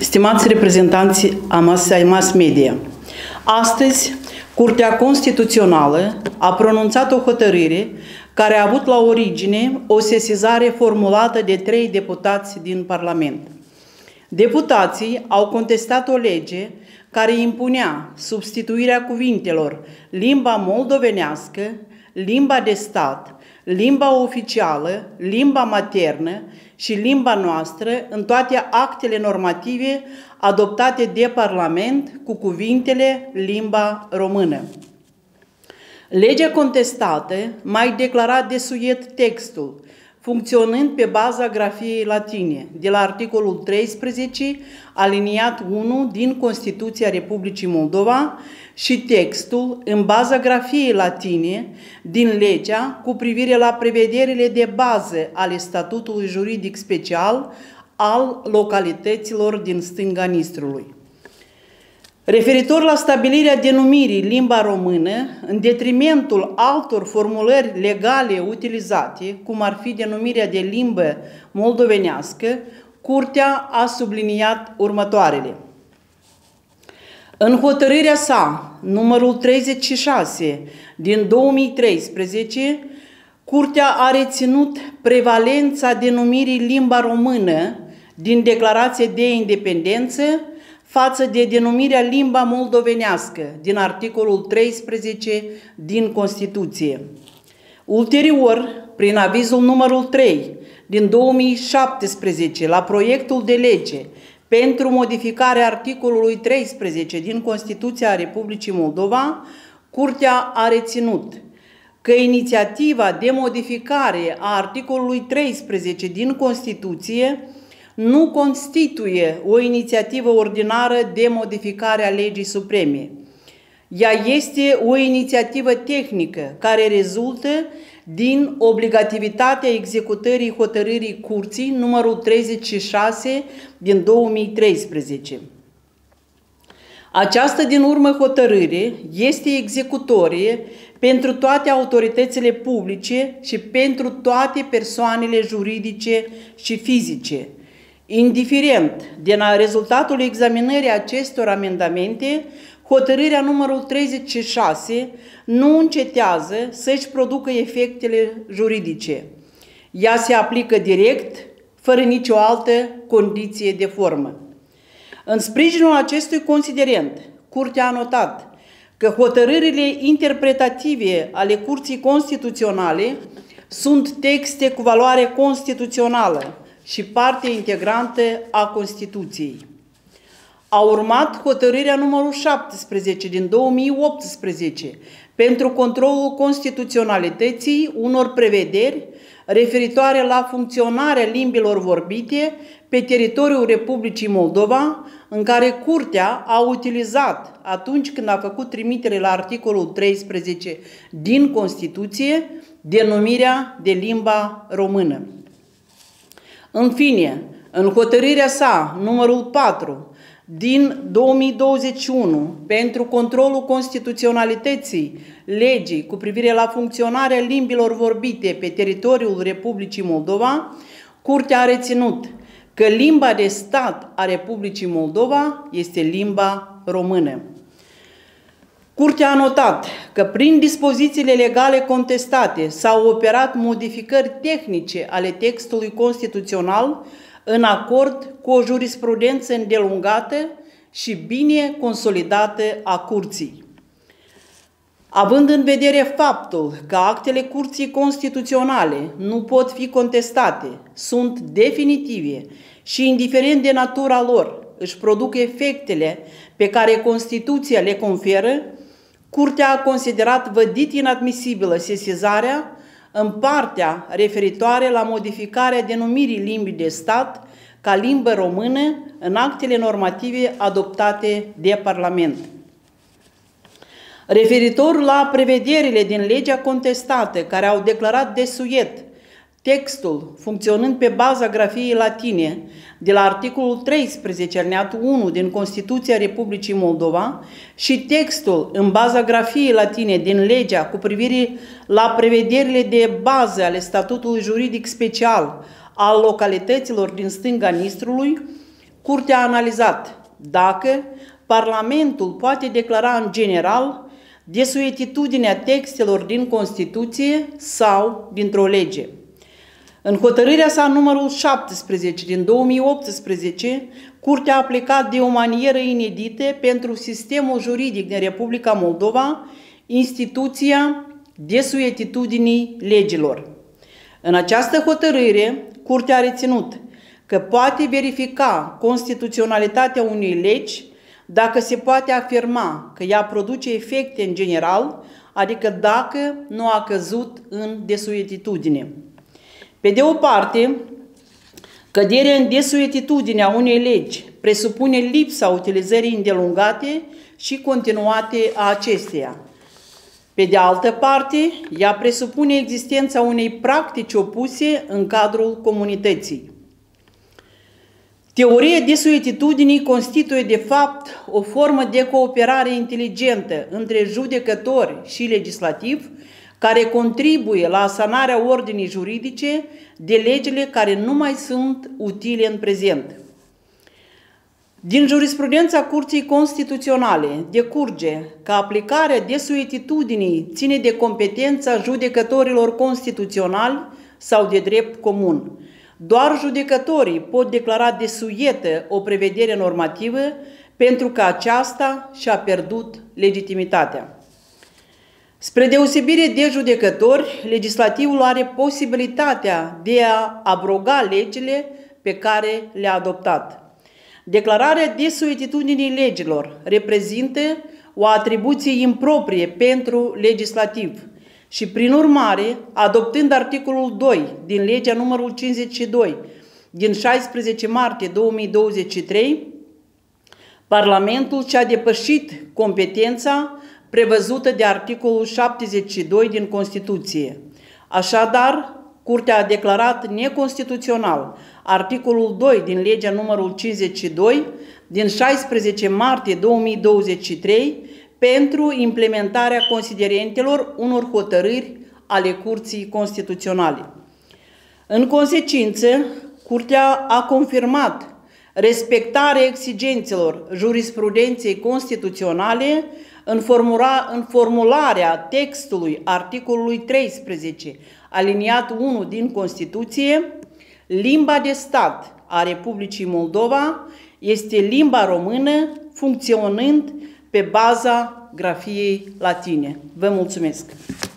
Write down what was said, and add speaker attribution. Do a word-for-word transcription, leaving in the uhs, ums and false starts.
Speaker 1: Stimați reprezentanți ai mass media, astăzi Curtea Constituțională a pronunțat o hotărâre care a avut la origine o sesizare formulată de trei deputați din Parlament. Deputații au contestat o lege care impunea substituirea cuvintelor limba moldovenească, limba de stat, limba oficială, limba maternă și limba noastră în toate actele normative adoptate de Parlament cu cuvintele limba română. Legea contestată mai declara desuet textul, funcționând pe baza grafiei latine, de la articolul treisprezece, aliniat unu din Constituția Republicii Moldova și textul în baza grafiei latine din legea cu privire la prevederile de bază ale statutului juridic special al localităților din stânga Nistrului. Referitor la stabilirea denumirii limba română, în detrimentul altor formulări legale utilizate, cum ar fi denumirea de limbă moldovenească, Curtea a subliniat următoarele. În hotărârea sa, numărul treizeci și șase din două mii treisprezece, Curtea a reținut prevalența denumirii limba română din Declarația de Independență față de denumirea limba moldovenească din articolul treisprezece din Constituție. Ulterior, prin avizul numărul trei din două mii șaptesprezece la proiectul de lege pentru modificarea articolului treisprezece din Constituția Republicii Moldova, Curtea a reținut că inițiativa de modificare a articolului treisprezece din Constituție nu constituie o inițiativă ordinară de modificare a legii supreme. Ea este o inițiativă tehnică care rezultă din obligativitatea executării hotărârii Curții numărul treizeci și șase din două mii treisprezece. Această din urmă hotărâre este executorie pentru toate autoritățile publice și pentru toate persoanele juridice și fizice. Indiferent de rezultatul examinării acestor amendamente, hotărârea numărul treizeci și șase nu încetează să-și producă efectele juridice. Ea se aplică direct, fără nicio altă condiție de formă. În sprijinul acestui considerent, Curtea a notat că hotărârile interpretative ale Curții Constituționale sunt texte cu valoare constituțională și parte integrantă a Constituției. A urmat hotărârea numărul șaptesprezece din două mii optsprezece pentru controlul constituționalității unor prevederi referitoare la funcționarea limbilor vorbite pe teritoriul Republicii Moldova, în care Curtea a utilizat, atunci când a făcut trimitere la articolul treisprezece din Constituție, denumirea de limba română. În fine, în hotărârea sa, numărul patru, din două mii douăzeci și unu, pentru controlul constituționalității legii cu privire la funcționarea limbilor vorbite pe teritoriul Republicii Moldova, Curtea a reținut că limba de stat a Republicii Moldova este limba română. Curtea a notat că prin dispozițiile legale contestate s-au operat modificări tehnice ale textului constituțional în acord cu o jurisprudență îndelungată și bine consolidată a Curții. Având în vedere faptul că actele Curții Constituționale nu pot fi contestate, sunt definitive și, indiferent de natura lor, își produc efectele pe care Constituția le conferă, Curtea a considerat vădit inadmisibilă sesizarea în partea referitoare la modificarea denumirii limbii de stat ca limbă română în actele normative adoptate de Parlament. Referitor la prevederile din legea contestată care au declarat desuet textul funcționând pe baza grafiei latine de la articolul treisprezece alineatul unu din Constituția Republicii Moldova și textul în baza grafiei latine din legea cu privire la prevederile de bază ale statutului juridic special al localităților din stânga Nistrului, Curtea a analizat dacă Parlamentul poate declara în general desuetitudinea textelor din Constituție sau dintr-o lege. În hotărârea sa numărul șaptesprezece din două mii optsprezece, Curtea a aplicat de o manieră inedită pentru sistemul juridic din Republica Moldova instituția desuetitudinii legilor. În această hotărâre, Curtea a reținut că poate verifica constituționalitatea unei legi dacă se poate afirma că ea produce efecte în general, adică dacă nu a căzut în desuetitudine. Pe de o parte, căderea în desuetitudinea unei legi presupune lipsa utilizării îndelungate și continuate a acesteia. Pe de altă parte, ea presupune existența unei practici opuse în cadrul comunității. Teoria desuetitudinii constituie, de fapt, o formă de cooperare inteligentă între judecători și legislativ, care contribuie la asanarea ordinii juridice de legile care nu mai sunt utile în prezent. Din jurisprudența Curții Constituționale decurge că aplicarea desuetitudinii ține de competența judecătorilor constituționali sau de drept comun. Doar judecătorii pot declara desuetă o prevedere normativă pentru că aceasta și-a pierdut legitimitatea. Spre deosebire de judecători, legislativul are posibilitatea de a abroga legile pe care le-a adoptat. Declararea desuetitudinii legilor reprezintă o atribuție improprie pentru legislativ și, prin urmare, adoptând articolul doi din legea numărul cincizeci și doi din șaisprezece martie două mii douăzeci și trei, Parlamentul și-a depășit competența prevăzută de articolul șaptezeci și doi din Constituție. Așadar, Curtea a declarat neconstituțional articolul doi din legea numărul cincizeci și doi din șaisprezece martie două mii douăzeci și trei pentru implementarea considerentelor unor hotărâri ale Curții Constituționale. În consecință, Curtea a confirmat respectarea exigențelor jurisprudenței constituționale în, formula, în formularea textului articolului treisprezece, aliniat unu din Constituție. Limba de stat a Republicii Moldova este limba română, funcționând pe baza grafiei latine. Vă mulțumesc!